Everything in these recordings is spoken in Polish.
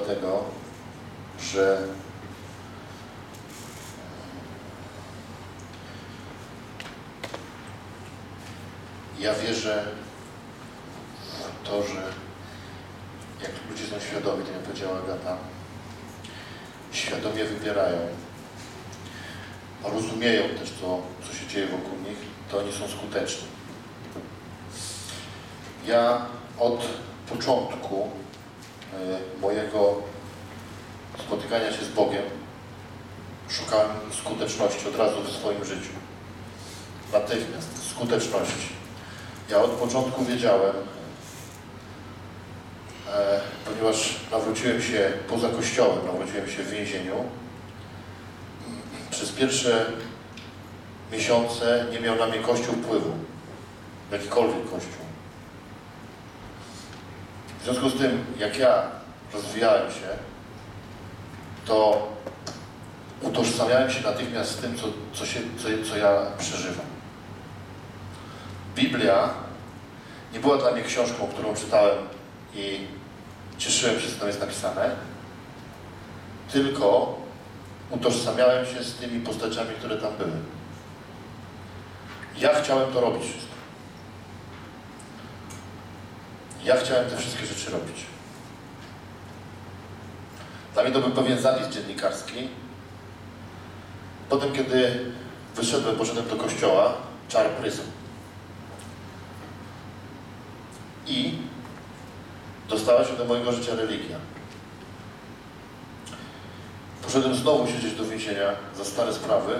dlatego, że ja wierzę w to, że jak ludzie są świadomi, tak jak powiedziała Agata, świadomie wybierają, rozumieją też to, co się dzieje wokół nich, to oni są skuteczni. Ja od początku mojego spotykania się z Bogiem szukałem skuteczności od razu w swoim życiu. Natychmiast skuteczności. Ja od początku wiedziałem, ponieważ nawróciłem się poza kościołem, nawróciłem się w więzieniu, przez pierwsze miesiące nie miał na mnie Kościół wpływu, jakikolwiek Kościół. W związku z tym, jak ja rozwijałem się, to utożsamiałem się natychmiast z tym, co ja przeżywam. Biblia nie była dla mnie książką, którą czytałem i cieszyłem się, co tam jest napisane, tylko utożsamiałem się z tymi postaciami, które tam były. Ja chciałem to robić wszystko. Ja chciałem te wszystkie rzeczy robić. Dla mnie to był pewien zapis dziennikarski. Potem, kiedy poszedłem do kościoła, czar prysł. I dostała się do mojego życia religia. Poszedłem znowu siedzieć do więzienia za stare sprawy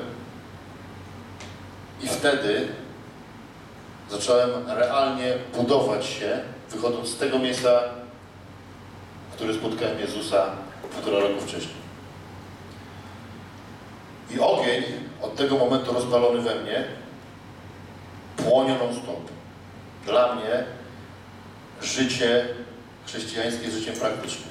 i wtedy zacząłem realnie budować się, wychodząc z tego miejsca, w którym spotkałem Jezusa 1,5 roku wcześniej. I ogień od tego momentu rozpalony we mnie płonie non-stop. Dla mnie życie chrześcijańskie jest życiem praktycznym.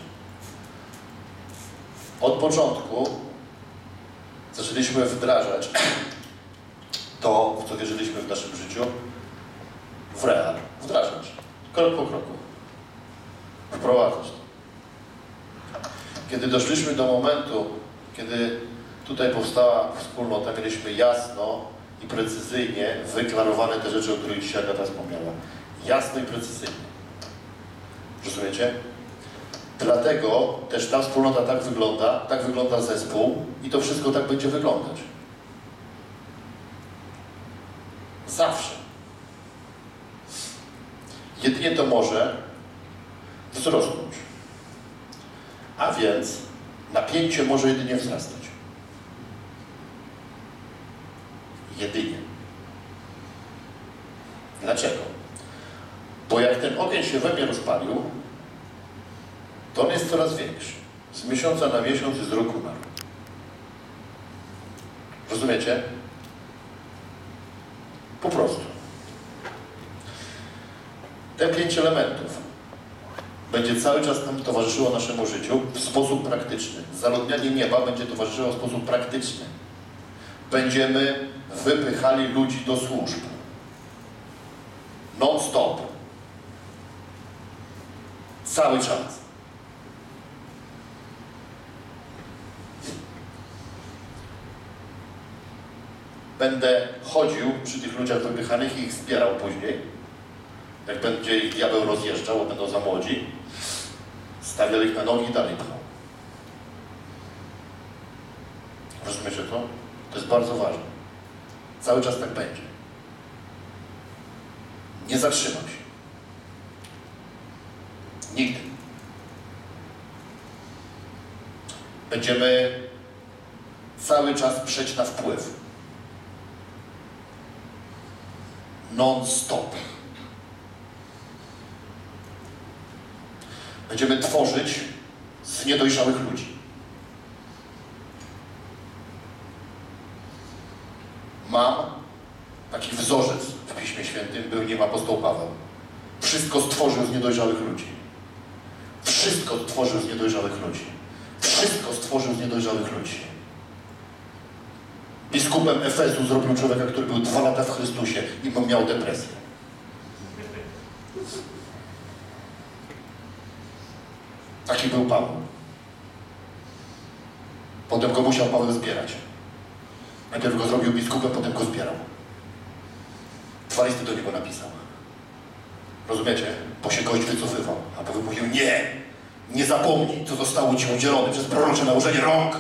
Od początku zaczęliśmy wdrażać to, w co wierzyliśmy w naszym życiu, w real. Wdrażać. Krok po kroku. Wprowadzać to. Kiedy doszliśmy do momentu, kiedy tutaj powstała wspólnota, mieliśmy jasno i precyzyjnie wyklarowane te rzeczy, o których dzisiaj Agata wspomniała. Jasno i precyzyjnie. Rozumiecie? Dlatego też ta wspólnota tak wygląda zespół i to wszystko tak będzie wyglądać. Zawsze. Jedynie to może wzrosnąć. A więc napięcie może jedynie wzrastać. Jedynie. Dlaczego? Bo jak ten ogień się we mnie rozpalił, to on jest coraz większy. Z miesiąca na miesiąc i z roku na rok. Rozumiecie? Po prostu. Te 5 elementów będzie cały czas nam towarzyszyło naszemu życiu w sposób praktyczny. Zaludnianie nieba będzie towarzyszyło w sposób praktyczny. Będziemy wypychali ludzi do służb. Non-stop. Cały czas. Będę chodził przy tych ludziach wypychanych i ich zbierał później. Jak będzie ich diabeł rozjeżdżał, bo będą za młodzi, stawiał ich na nogi i dalej pchał. Rozumiecie to? To jest bardzo ważne. Cały czas tak będzie. Nie zatrzymam się. Nigdy. Będziemy cały czas przeć na wpływ. Non-stop. Będziemy tworzyć z niedojrzałych ludzi. Mam taki wzorzec w Piśmie Świętym, był nim apostoł Paweł. Wszystko stworzył z niedojrzałych ludzi. Wszystko stworzył z niedojrzałych ludzi. Wszystko stworzył z niedojrzałych ludzi. Biskupem Efezu zrobił człowieka, który był 2 lata w Chrystusie i miał depresję. Taki był Paweł. Potem go musiał Paweł zbierać. Najpierw go zrobił biskupem, potem go zbierał. 2 listy do niego napisał. Rozumiecie? Bo się gość wycofywał. A Paweł mówił, nie zapomnij, co zostało ci udzielone przez prorocze nałożenie rąk.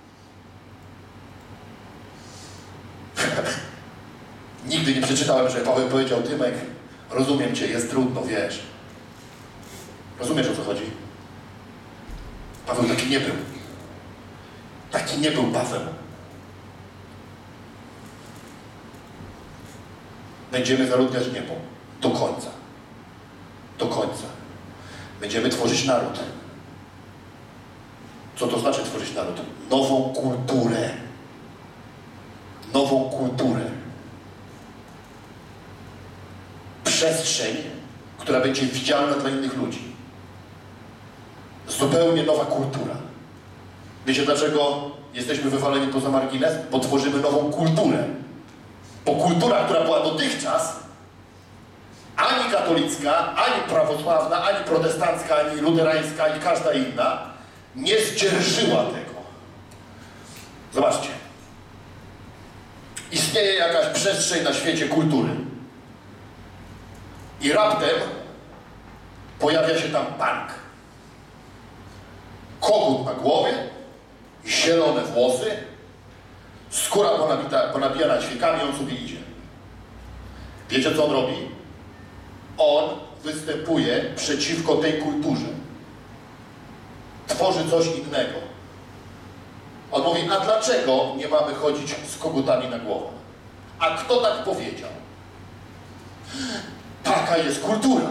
Nigdy nie przeczytałem, że Paweł powiedział, Tymek, rozumiem cię, jest trudno, wiesz. Rozumiesz, o co chodzi? Paweł taki nie był. Taki nie był Paweł. Będziemy zaludniać niebo. Do końca. Do końca. Będziemy tworzyć naród. Co to znaczy tworzyć naród? Nową kulturę. Nową kulturę. Przestrzeń, która będzie widzialna dla innych ludzi. Zupełnie nowa kultura. Wiecie dlaczego jesteśmy wywaleni poza margines? Bo tworzymy nową kulturę. Bo kultura, która była dotychczas, ani katolicka, ani prawosławna, ani protestancka, ani luterańska, ani każda inna, nie zdzierżyła tego. Zobaczcie. Istnieje jakaś przestrzeń na świecie kultury. I raptem pojawia się tam punk. Kogut na głowie, zielone włosy, skóra ponabijana ćwiekami, on sobie idzie. Wiecie, co on robi? On występuje przeciwko tej kulturze. Tworzy coś innego. On mówi, a dlaczego nie mamy chodzić z kogutami na głowę? A kto tak powiedział? Taka jest kultura.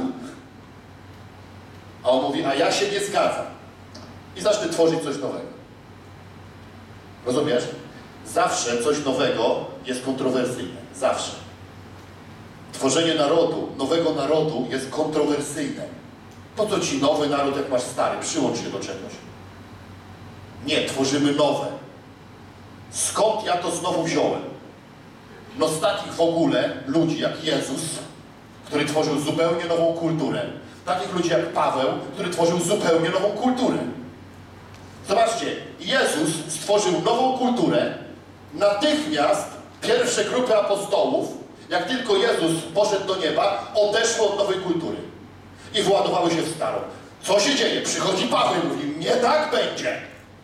A on mówi, a ja się nie zgadzam. I zacznę tworzyć coś nowego. Rozumiesz? Zawsze coś nowego jest kontrowersyjne. Zawsze. Tworzenie narodu, nowego narodu jest kontrowersyjne. Po co ci nowy naród, jak masz stary? Przyłącz się do czegoś. Nie, tworzymy nowe. Skąd ja to znowu wziąłem? No z takich w ogóle ludzi jak Jezus, który tworzył zupełnie nową kulturę. Takich ludzi jak Paweł, który tworzył zupełnie nową kulturę. Zobaczcie, Jezus stworzył nową kulturę. Natychmiast pierwsze grupy apostołów, jak tylko Jezus poszedł do nieba, odeszły od nowej kultury i władowały się w starą. Co się dzieje? Przychodzi Paweł i mówi, nie tak będzie.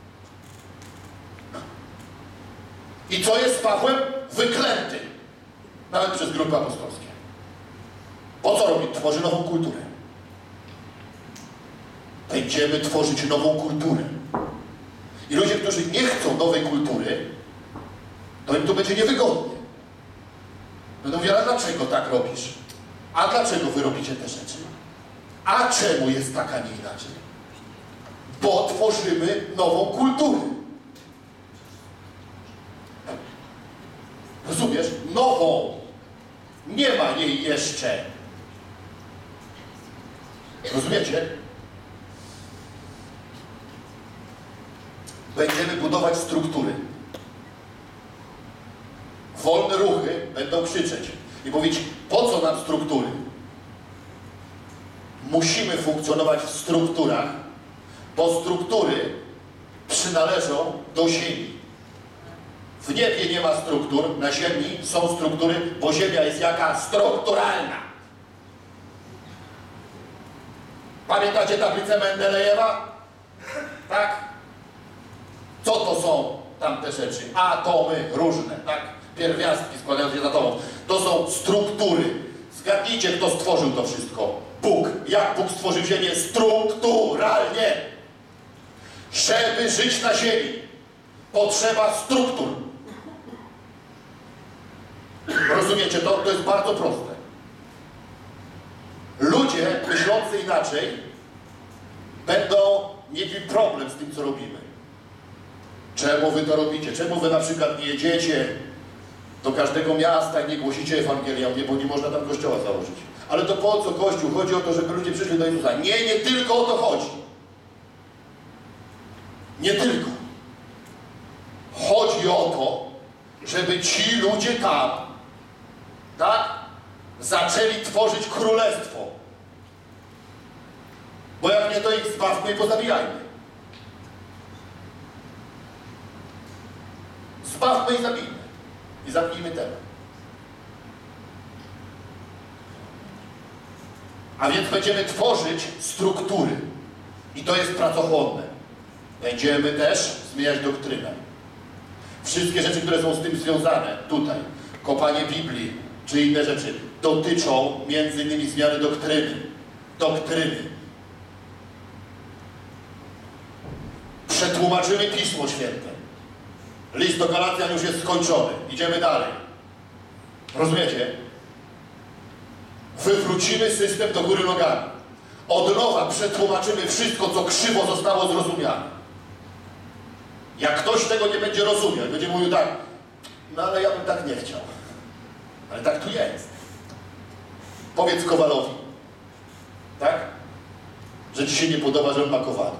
I co jest z Pawłem? Wyklęty. Nawet przez grupy apostolskie. Po co robi? Tworzy nową kulturę. Będziemy tworzyć nową kulturę. I ludzie, którzy nie chcą nowej kultury, to im to będzie niewygodnie. Będą mówili, ale dlaczego tak robisz? A dlaczego wy robicie te rzeczy? A czemu jest tak, a nie inaczej? Bo tworzymy nową kulturę. Rozumiesz? Nową. Nie ma jej jeszcze. Rozumiecie? Będziemy budować struktury. Wolne ruchy będą krzyczeć i mówić, po co nam struktury? Musimy funkcjonować w strukturach, bo struktury przynależą do ziemi. W niebie nie ma struktur, na ziemi są struktury, bo ziemia jest jaka? Strukturalna. Pamiętacie tablicę Mendelejewa? Tak? Co to są tamte rzeczy? Atomy różne, tak? Pierwiastki składające się z atomów. To są struktury. Zgadnijcie, kto stworzył to wszystko. Bóg. Jak Bóg stworzył Ziemię? Strukturalnie. Żeby żyć na ziemi, potrzeba struktur. Rozumiecie to? To jest bardzo proste. Ludzie myślący inaczej będą mieli problem z tym, co robimy. Czemu wy to robicie? Czemu wy na przykład nie jedziecie do każdego miasta i nie głosicie Ewangelii? Ja mówię, bo nie można tam kościoła założyć. Ale to po co Kościół? Chodzi o to, żeby ludzie przyszli do Jezusa. Nie, nie tylko o to chodzi. Nie tylko. Chodzi o to, żeby ci ludzie tam, tak, zaczęli tworzyć królestwo. Bo jak nie, to ich zbawmy i pozabijajmy. Zbawmy i zabijmy. I zamknijmy temat. A więc będziemy tworzyć struktury. I to jest pracochłonne. Będziemy też zmieniać doktrynę. Wszystkie rzeczy, które są z tym związane, tutaj, kopanie Biblii, czy inne rzeczy, dotyczą między innymi zmiany doktryny. Doktryny. Przetłumaczymy Pismo Święte. List do Galacjan już jest skończony. Idziemy dalej. Rozumiecie? Wywrócimy system do góry nogami. Od nowa przetłumaczymy wszystko, co krzywo zostało zrozumiane. Jak ktoś tego nie będzie rozumiał, będzie mówił tak, no ale ja bym tak nie chciał. Ale tak tu jest. Powiedz Kowalowi, tak? Że ci się nie podoba, że on ma kowadło.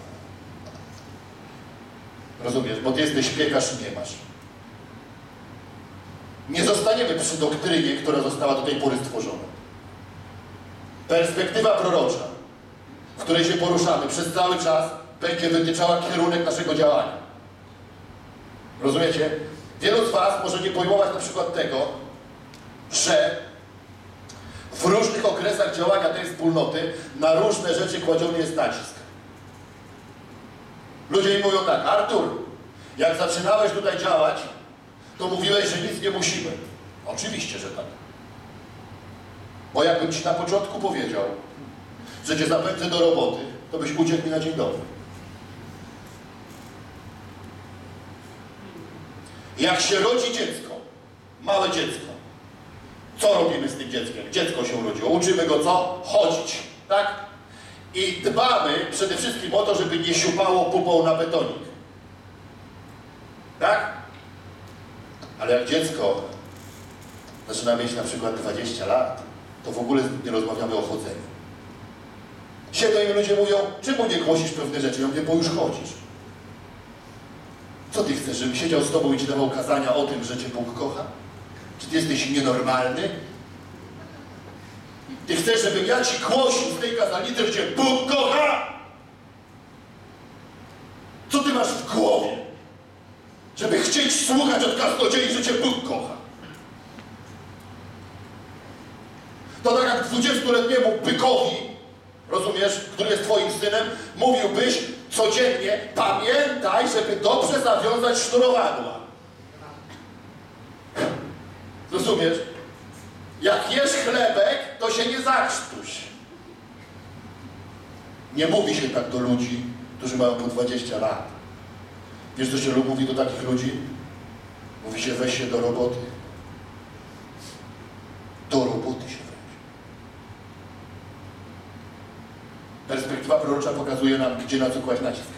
Rozumiesz? Bo ty jesteś piekarz i nie masz. Nie zostaniemy przy doktrynie, która została do tej pory stworzona. Perspektywa prorocza, w której się poruszamy przez cały czas, będzie wytyczała kierunek naszego działania. Rozumiecie? Wielu z was może nie pojmować na przykład tego, że w różnych okresach działania tej wspólnoty na różne rzeczy kładziony jest nacisk. Ludzie mi mówią tak, Artur, jak zaczynałeś tutaj działać, to mówiłeś, że nic nie musimy. Oczywiście, że tak. Bo jakbym ci na początku powiedział, że cię zapędzę do roboty, to byś uciekł mi na dzień dobry. Jak się rodzi dziecko, małe dziecko, co robimy z tym dzieckiem? Dziecko się urodziło. Uczymy go co? Chodzić, tak? I dbamy przede wszystkim o to, żeby nie siupało pupą na betonik. Tak? Ale jak dziecko zaczyna mieć na przykład 20 lat, to w ogóle nie rozmawiamy o chodzeniu. Siedzą im ludzie mówią, czemu nie głosisz pewne rzeczy? Ja mówię, bo już chodzisz. Co ty chcesz, żebym siedział z tobą i ci dawał kazania o tym, że cię Bóg kocha? Czy ty jesteś nienormalny? Ty chcesz, żebym ja ci głosił z tej kazanicy, że cię Bóg kocha? Co ty masz w głowie? Żeby chcieć słuchać od kaznodziei, że cię Bóg kocha. To tak jak 20-letniemu bykowi, rozumiesz, który jest twoim synem, mówiłbyś codziennie, pamiętaj, żeby dobrze zawiązać sznurowadła. Rozumiesz? Jak jesz chlebek, to się nie zakrztuś. Nie mówi się tak do ludzi, którzy mają po 20 lat. Wiesz, co się mówi do takich ludzi? Mówi się, weź się do roboty. Do roboty się weź. Perspektywa prorocza pokazuje nam, gdzie na co kłaść nacisk.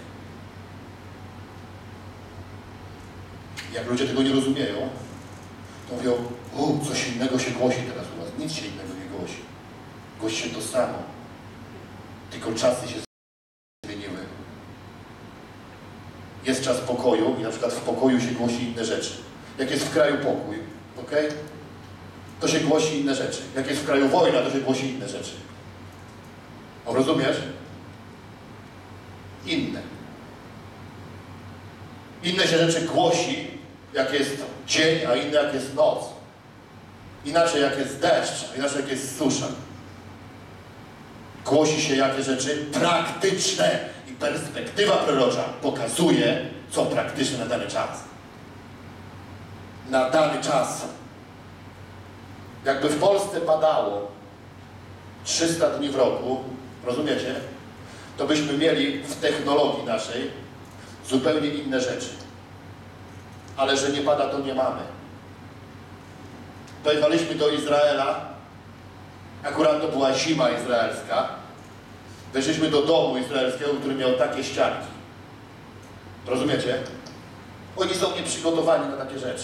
Jak ludzie tego nie rozumieją, to mówią, o, coś innego się głosi teraz u was. Nic się innego nie głosi. Głosi się to samo. Tylko czasy się zmieniły. Jest czas pokoju i na przykład w pokoju się głosi inne rzeczy. Jak jest w kraju pokój, ok? To się głosi inne rzeczy. Jak jest w kraju wojna, to się głosi inne rzeczy. O, rozumiesz? Inne. Inne się rzeczy głosi, jak jest dzień, a inne jak jest noc. Inaczej jak jest deszcz, a inaczej jak jest susza. Głosi się jakie rzeczy praktyczne i perspektywa prorocza pokazuje, co praktyczne na dany czas. Na dany czas. Jakby w Polsce padało 300 dni w roku, rozumiecie? To byśmy mieli w technologii naszej zupełnie inne rzeczy. Ale że nie pada, to nie mamy. Pojechaliśmy do Izraela, akurat to była zima izraelska. Weszliśmy do domu izraelskiego, który miał takie ścianki. Rozumiecie? Oni są nieprzygotowani na takie rzeczy.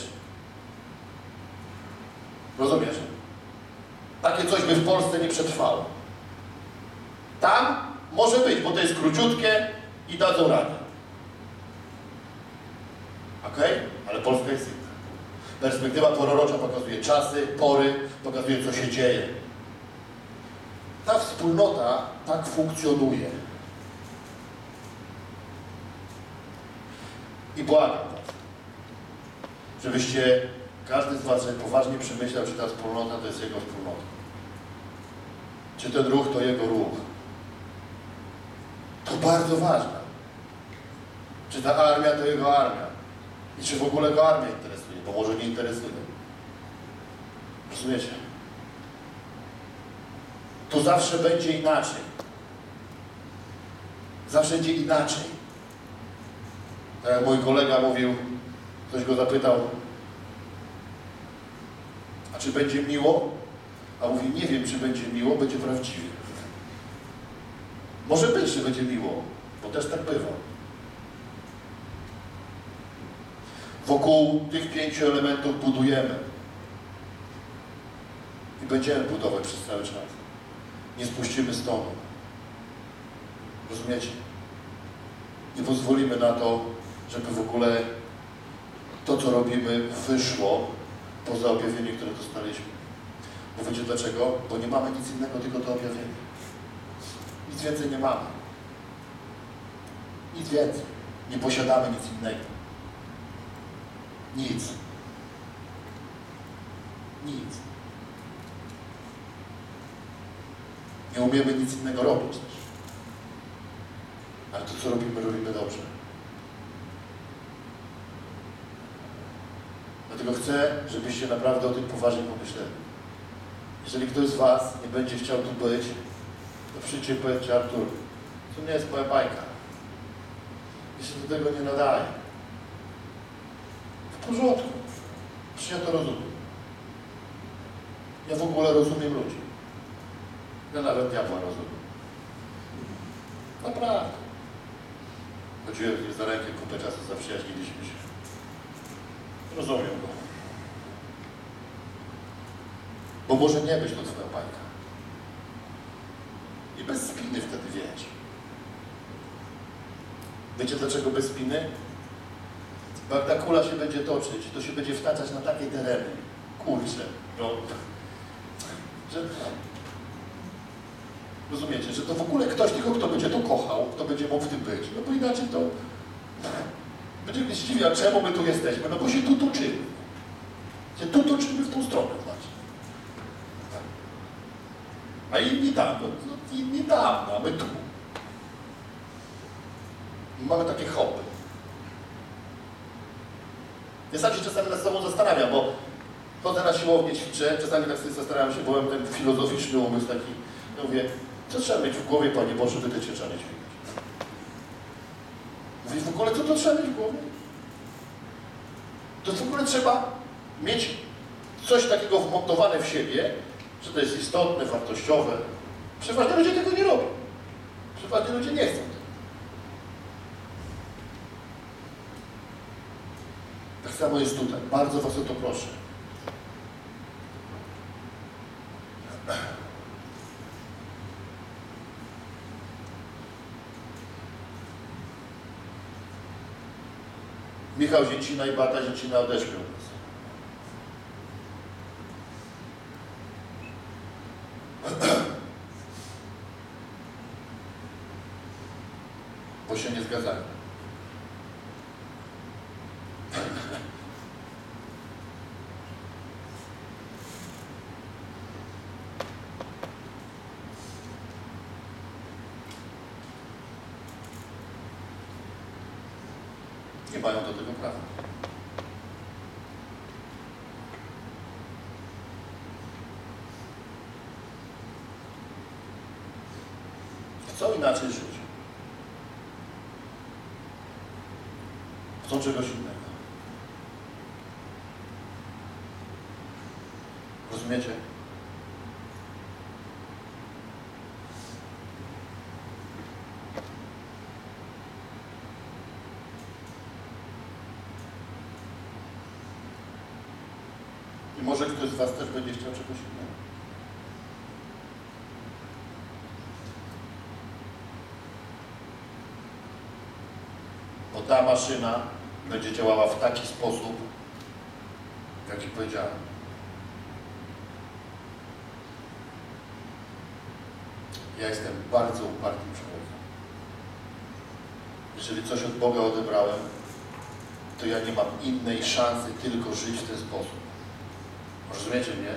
Rozumiesz? Takie coś by w Polsce nie przetrwało. Tam może być, bo to jest króciutkie i dadzą radę. Okej? Ale Polska jest inna. Perspektywa prorocza pokazuje czasy, pory, pokazuje, co się dzieje. Ta wspólnota tak funkcjonuje. I błagam was. żebyście, każdy z was sobie poważnie przemyślał, czy ta wspólnota to jest jego wspólnota. Czy ten ruch to jego ruch. To bardzo ważne. Czy ta armia to jego armia. I czy w ogóle go armia interesuje, bo może nie interesuje. Rozumiecie? To zawsze będzie inaczej. Zawsze będzie inaczej. Tak jak mój kolega mówił, ktoś go zapytał, a czy będzie miło? A mówi, nie wiem, czy będzie miło, będzie prawdziwie. Może być, że będzie miło, bo też tak bywa. Wokół tych 5 elementów budujemy. I będziemy budować przez cały czas. Nie spuścimy stonu. Rozumiecie? Nie pozwolimy na to, żeby w ogóle to, co robimy, wyszło poza objawienie, które dostaliśmy. Bo wiecie dlaczego? Bo nie mamy nic innego, tylko to objawienie. Nic więcej nie mamy. Nic więcej. Nie posiadamy nic innego. Nic. Nic. Nie umiemy nic innego robić też. Ale to, co robimy, robimy dobrze. Dlatego chcę, żebyście naprawdę o tym poważnie pomyśleli. Jeżeli ktoś z was nie będzie chciał tu być, to przyjdźcie i powiedzcie, Artur, to nie jest moja bajka. Ja się do tego nie nadaje. W porządku. Przecież ja to rozumiem. Ja w ogóle rozumiem ludzi. Ja nawet diabła rozumiem. Naprawdę. Chodziłem z za rękę kupę czasu, zaprzyjaźniliśmy się. Rozumiem go. Bo może nie być to twoja bajka. I bez spiny wtedy wiesz. Wiecie dlaczego bez spiny? Bo jak ta kula się będzie toczyć, to się będzie wtaczać na takie tereny. Kurczę. No. Że... Rozumiecie, że to w ogóle ktoś tylko, kto będzie to kochał, kto będzie mógł w tym być. No bo inaczej to... Będziemy się dziwić, a czemu my tu jesteśmy? No bo się tu toczymy. Się tu toczymy w tą stronę właśnie. A inni tam, no inni tam, no, a my tu. I mamy takie hobby. Ja sam się czasami nad sobą zastanawiam, bo chodzę na siłownię, ćwiczę, czasami tak sobie zastanawiam się, byłem ten filozoficzny umysł taki, ja mówię, co trzeba mieć w głowie, Panie Boże, by te ciężary dźwigać? Mówię, w ogóle co to trzeba mieć w głowie? To w ogóle trzeba mieć coś takiego wmontowane w siebie, że to jest istotne, wartościowe. Przeważnie ludzie tego nie robią. Przeważnie ludzie nie chcą tego. Tak samo jest tutaj. Bardzo was o to proszę. Michał Zięcina i Beata Zięcina odeszli od nas. Bo się nie zgadzali. Nie mają do tego prawa. Chcą inaczej żyć. Chcą czegoś innego. Rozumiecie? I może ktoś z was też będzie chciał czegoś innego. Bo ta maszyna będzie działała w taki sposób, w jaki powiedziałem. Ja jestem bardzo upartym człowiekiem. Jeżeli coś od Boga odebrałem, to ja nie mam innej szansy tylko żyć w ten sposób. Rozumiecie mnie?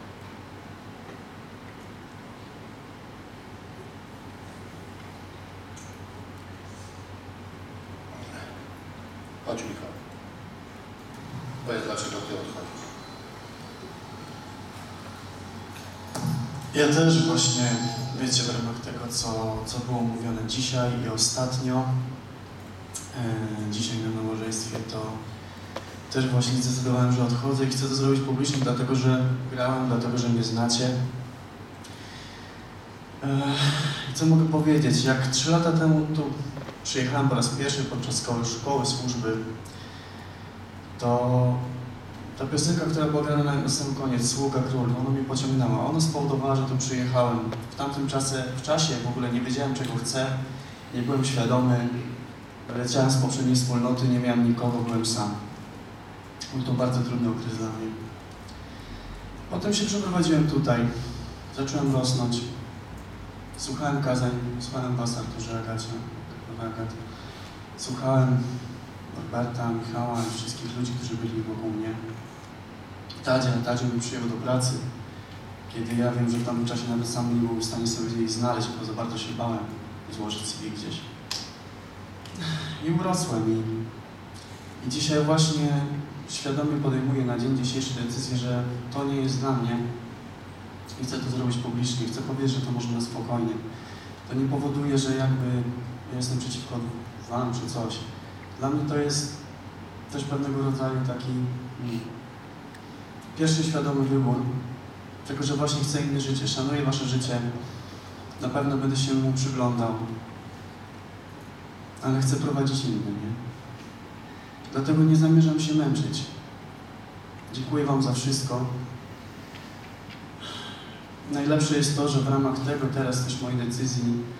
Chodź, Michał. Powiedz, dlaczego ty odchodzisz. Ja też właśnie, wiecie, w ramach tego, co było mówione dzisiaj i ostatnio, dzisiaj na nabożeństwie, to też właśnie zdecydowałem, że odchodzę i chcę to zrobić publicznie, dlatego że grałem, dlatego że mnie znacie. I co mogę powiedzieć? Jak 3 lata temu tu przyjechałem po raz pierwszy podczas szkoły służby, to ta piosenka, która była grana na sam koniec, Sługa Król, ona mnie pociągnęła. Ona spowodowała, że tu przyjechałem. W tamtym czasie w ogóle nie wiedziałem, czego chcę, nie byłem świadomy. Leciałem z poprzedniej wspólnoty, nie miałem nikogo, byłem sam. Był to bardzo trudny okres dla mnie. Potem się przeprowadziłem tutaj, zacząłem rosnąć. Słuchałem kazań, słuchałem was, Arturze, Agacie, słuchałem Norberta, Michała i wszystkich ludzi, którzy byli wokół mnie. Tadzie mi przyjechał do pracy, kiedy ja wiem, że w tamtym czasie nawet sam nie był w stanie sobie jej znaleźć, bo za bardzo się bałem złożyć CV gdzieś. I urosłem i dzisiaj właśnie świadomie podejmuję na dzień dzisiejszy decyzję, że to nie jest dla mnie i chcę to zrobić publicznie, chcę powiedzieć, że to może na spokojnie. To nie powoduje, że jakby ja jestem przeciwko wam czy coś. Dla mnie to jest też pewnego rodzaju taki pierwszy świadomy wybór tego, że właśnie chcę inne życie, szanuję wasze życie, na pewno będę się mu przyglądał, ale chcę prowadzić inne, nie? Dlatego nie zamierzam się męczyć. Dziękuję wam za wszystko. Najlepsze jest to, że w ramach tego teraz też mojej decyzji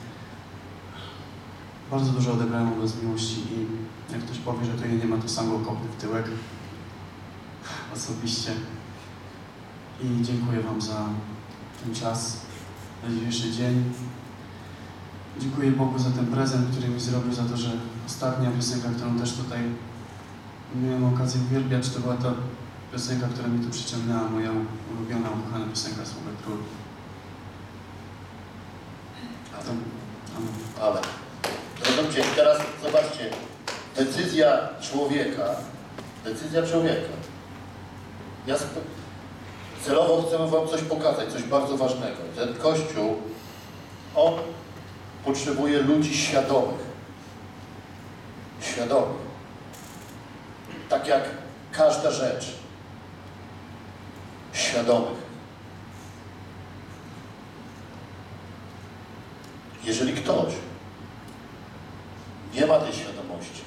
bardzo dużo odebrałem od was miłości i jak ktoś powie, że to jej nie ma, to sam go kopnę w tyłek osobiście. I dziękuję wam za ten czas, za dzisiejszy dzień. Dziękuję Bogu za ten prezent, który mi zrobił, za to, że ostatnia piosenka, którą też tutaj miałem okazję uwielbiać, to była ta piosenka, która mnie tu przyciągnęła, moja ulubiona, ukochana piosenka Sługa Król. Ale. Rozumiecie, teraz zobaczcie, decyzja człowieka. Ja celowo chcę wam coś pokazać, coś bardzo ważnego. Ten Kościół, on potrzebuje ludzi świadomych. Tak jak każda rzecz. Świadomych. Jeżeli ktoś nie ma tej świadomości,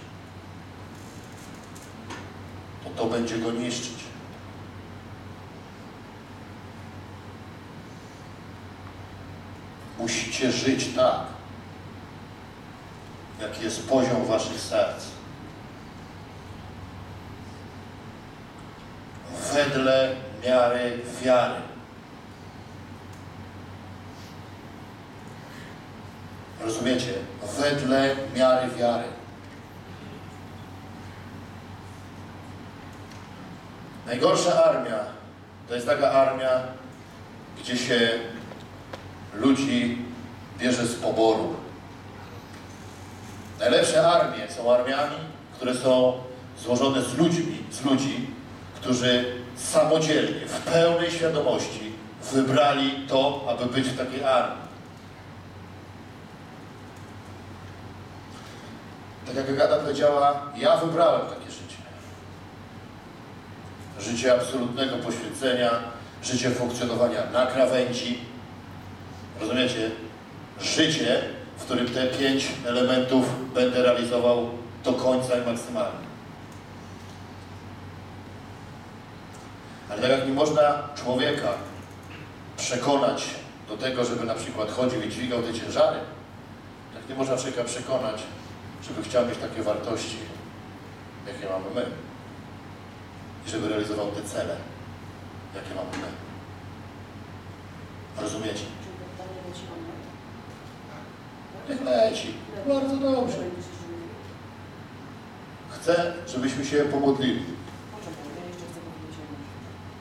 to będzie go niszczyć. Musicie żyć tak, jaki jest poziom waszych serc. Wedle miary wiary. Rozumiecie? Wedle miary wiary. Najgorsza armia to jest taka armia, gdzie się ludzi bierze z poboru. Najlepsze armie są armiami, które są złożone z ludzi, którzy samodzielnie, w pełnej świadomości wybrali to, aby być w takiej armii. Tak jak Agata powiedziała, ja wybrałem takie życie. Życie absolutnego poświęcenia, życie funkcjonowania na krawędzi. Rozumiecie? Życie, w którym te 5 elementów będę realizował do końca i maksymalnie. Ale tak jak nie można człowieka przekonać do tego, żeby na przykład chodził i dźwigał te ciężary, tak nie można człowieka przekonać, żeby chciał mieć takie wartości, jakie mamy my. I żeby realizował te cele, jakie mamy my. Rozumiecie? Niech leci. Bardzo dobrze. Chcę, żebyśmy się pomodlili. Poczekaj, ja jeszcze chcę powiedzieć jedną rzecz.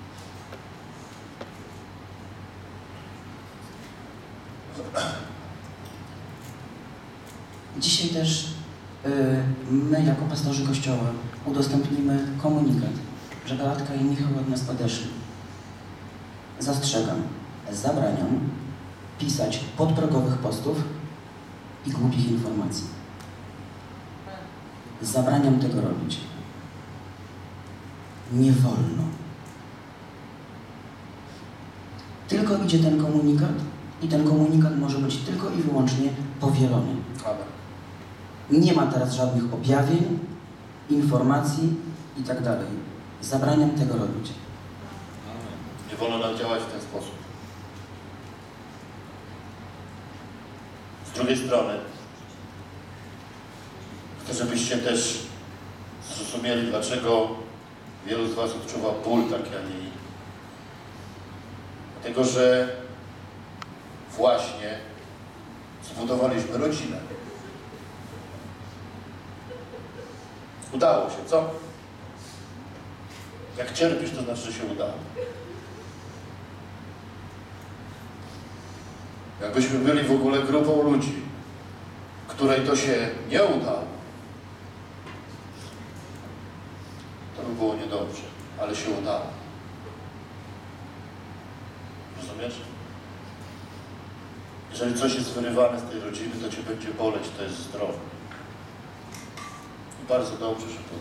Dzisiaj też my, jako pastorzy Kościoła, udostępnimy komunikat, że Beatka i Michał od nas odeszli. Zastrzegam, zabraniam pisać podprogowych postów i głupich informacji. Zabraniam tego robić. Nie wolno. Tylko idzie ten komunikat i ten komunikat może być tylko i wyłącznie powielony. Amen. Nie ma teraz żadnych objawień, informacji i tak dalej. Zabraniam tego robić. Nie wolno nam działać w ten sposób. Z drugiej strony, chcę, żebyście też zrozumieli, dlaczego wielu z was odczuwa ból taki, a nie inny. Dlatego, że właśnie zbudowaliśmy rodzinę. Udało się, co? Jak cierpisz, to znaczy, że się udało. Jakbyśmy byli w ogóle grupą ludzi, której to się nie udało, to by było niedobrze, ale się udało. Rozumiesz? Jeżeli coś jest wyrywane z tej rodziny, to cię będzie boleć, to jest zdrowe. I bardzo dobrze, że to.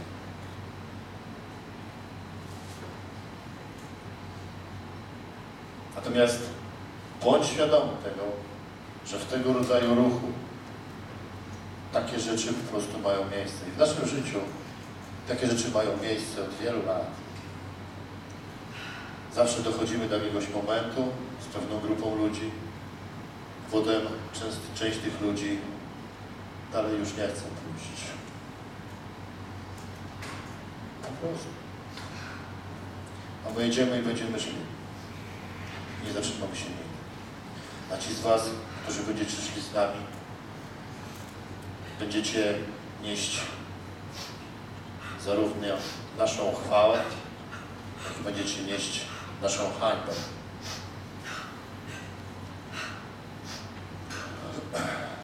Natomiast bądź świadomy tego, że w tego rodzaju ruchu takie rzeczy po prostu mają miejsce. I w naszym życiu takie rzeczy mają miejsce od wielu lat. Zawsze dochodzimy do jakiegoś momentu z pewną grupą ludzi. Potem część tych ludzi dalej już nie chce pójść. Po prostu. A my jedziemy i będziemy szli. Nie zatrzymamy się nigdy. A ci z was, którzy będziecie szli z nami, będziecie nieść zarówno naszą chwałę, jak i będziecie nieść naszą hańbę.